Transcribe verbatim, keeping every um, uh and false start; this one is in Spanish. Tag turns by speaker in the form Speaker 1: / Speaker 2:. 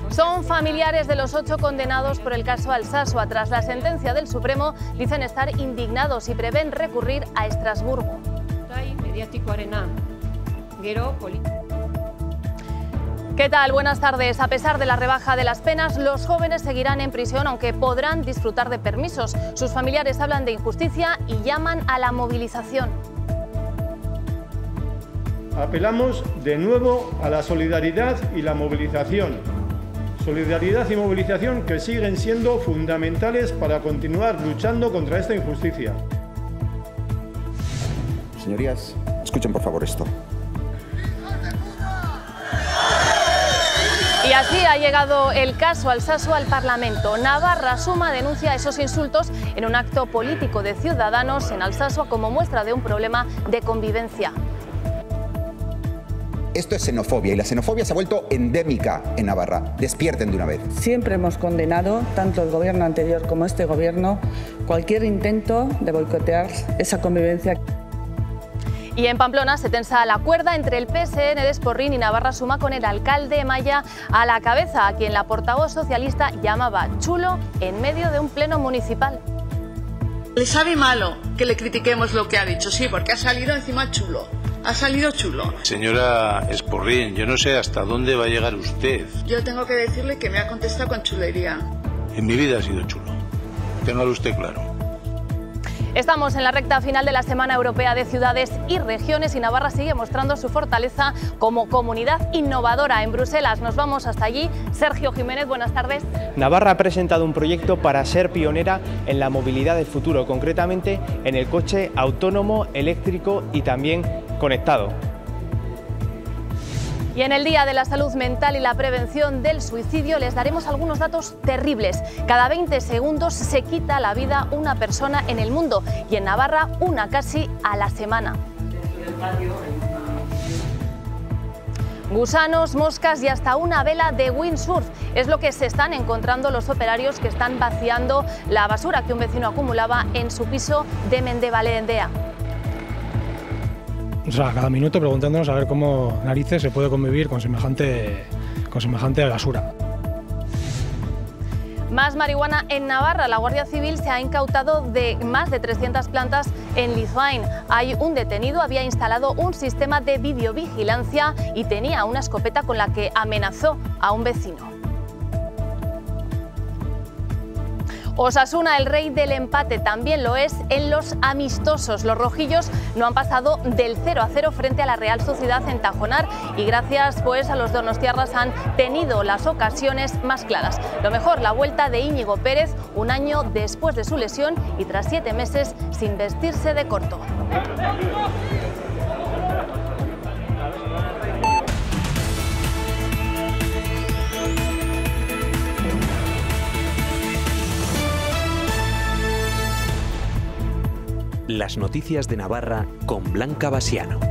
Speaker 1: Son familiares de los ocho condenados por el caso Alsasua. Tras la sentencia del Supremo, dicen estar indignados y prevén recurrir a Estrasburgo. ¿Qué tal? Buenas tardes. A pesar de la rebaja de las penas, los jóvenes seguirán en prisión, aunque podrán disfrutar de permisos. Sus familiares hablan de injusticia y llaman a la movilización.
Speaker 2: Apelamos de nuevo a la solidaridad y la movilización. Solidaridad y movilización que siguen siendo fundamentales para continuar luchando contra esta injusticia.
Speaker 3: Señorías, escuchen por favor esto.
Speaker 1: Y así ha llegado el caso Alsasua al Parlamento. Navarra Suma denuncia esos insultos en un acto político de Ciudadanos en Alsasua como muestra de un problema de convivencia.
Speaker 3: Esto es xenofobia y la xenofobia se ha vuelto endémica en Navarra. Despierten de una vez.
Speaker 4: Siempre hemos condenado, tanto el gobierno anterior como este gobierno, cualquier intento de boicotear esa convivencia.
Speaker 1: Y en Pamplona se tensa la cuerda entre el P S N de Esporrín y Navarra Suma con el alcalde Maya a la cabeza, a quien la portavoz socialista llamaba chulo en medio de un pleno municipal.
Speaker 5: Le sabe malo que le critiquemos lo que ha dicho, sí, porque ha salido encima chulo. Ha salido chulo.
Speaker 6: Señora Esporrín, yo no sé hasta dónde va a llegar usted.
Speaker 5: Yo tengo que decirle que me ha contestado con chulería.
Speaker 6: En mi vida ha sido chulo. Téngalo usted claro.
Speaker 1: Estamos en la recta final de la Semana Europea de Ciudades y Regiones y Navarra sigue mostrando su fortaleza como comunidad innovadora. En Bruselas nos vamos hasta allí. Sergio Jiménez, buenas tardes.
Speaker 7: Navarra ha presentado un proyecto para ser pionera en la movilidad del futuro, concretamente en el coche autónomo, eléctrico y también conectado.
Speaker 1: Y en el Día de la Salud Mental y la Prevención del Suicidio les daremos algunos datos terribles. Cada veinte segundos se quita la vida una persona en el mundo y en Navarra una casi a la semana. Gusanos, moscas y hasta una vela de windsurf es lo que se están encontrando los operarios que están vaciando la basura que un vecino acumulaba en su piso de Mendebalendea.
Speaker 8: O sea, cada minuto preguntándonos a ver cómo narices se puede convivir con semejante, con semejante basura.
Speaker 1: Más marihuana en Navarra. La Guardia Civil se ha incautado de más de trescientas plantas en Lizuain. Hay un detenido, había instalado un sistema de videovigilancia y tenía una escopeta con la que amenazó a un vecino. Osasuna, el rey del empate, también lo es en los amistosos. Los rojillos no han pasado del cero a cero frente a la Real Sociedad en Tajonar y gracias pues a los donostiarras han tenido las ocasiones más claras. Lo mejor, la vuelta de Íñigo Pérez un año después de su lesión y tras siete meses sin vestirse de corto.
Speaker 9: Las noticias de Navarra con Blanca Basiano.